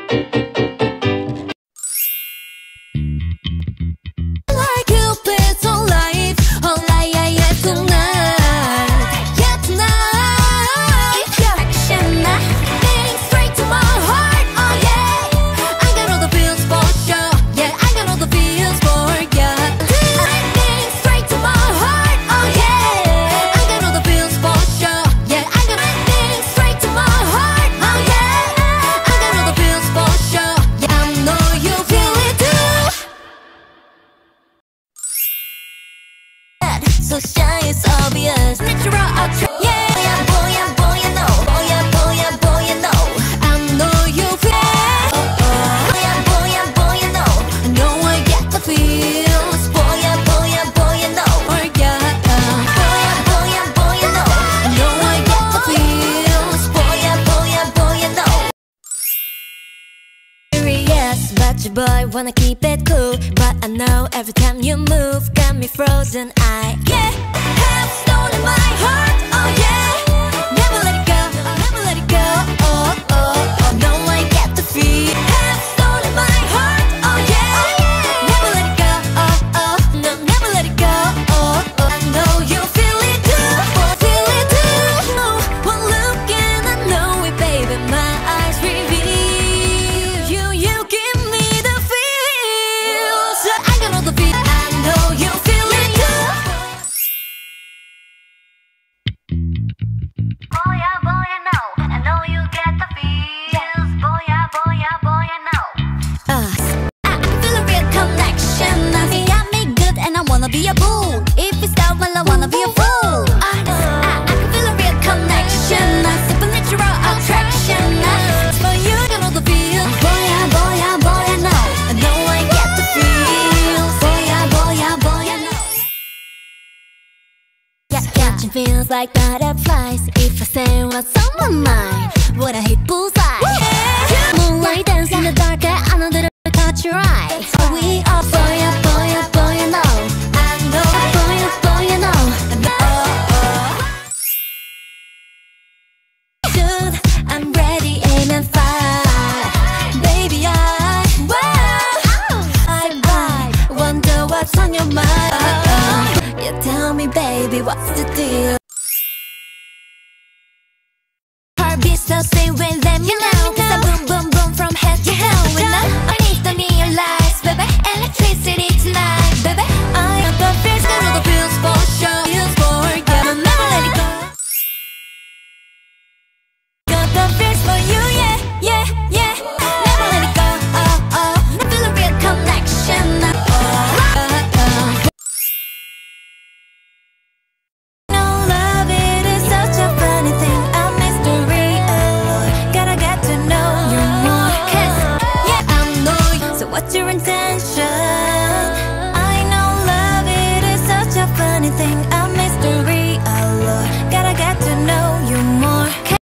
So shy, it's obvious. Natural attraction. Yeah, boy, yeah, boy, you know. Boy, yeah, boy, yeah, boy, you know. I know you feel. Boy, yeah, boy, yeah, boy, you know. I know I get the feels. Boy, yeah, boy, yeah, boy, you know. Boy, yeah, boy, yeah, boy, yeah, boy, you know. I know I get the feels. Boy, yeah, boy, yeah, boy, you know. Serious, but your boy wanna keep it cool. But I know every time you move, got me frozen. I have stolen my heart. Oh yeah, never let it go, never let it go. Oh oh oh, no, I get the feel. Have stolen my heart. Oh yeah, never let it go. Oh oh, no, never let it go. Oh oh, I know you feel it too. Oh, feel it too. No, one look and I know it, baby. My eyes reveal you give me the feels. I got all the feels. I know you feel it too. Boy, yeah, boy, I know. I know you get the feels. Boy, yeah, boy, yeah, boy, I know. I feel a real connection. I think I make good and I wanna be a bull. If it's down, well, I wanna be a fool. I can feel a real connection. A supernatural attraction. It's for you, got all the feels. Boy, yeah, boy, yeah, boy, I know. I know I get the feels. Boy, yeah, boy, yeah, boy, I know. Catching feels like butterflies. If I say what's on my mind, would I hit bullseye? Moonlight dance in the dark, I know that I caught your eye. We are boy, yeah, boy, yeah, boy, you know. I know, boy, yeah, boy, you know. Shoot, I'm ready, aim and fire. Baby, I wonder what's on your mind. You tell me, baby, what's the deal? Heartbeat, so stay with them, you know. Cause I boom, boom, boom from head to toe. When I need the neon lights, baby. Electricity tonight, baby. I got the feels, got all the feels for sure. Feels for you, I'll never let it go. Got the feels for you, yeah, yeah, yeah. Never let it go, oh, oh. I feel a real connection, No love, it is such a funny thing, a mystery. Oh, gotta get to know you more. 'Cause yeah, I know you. So what's your intention?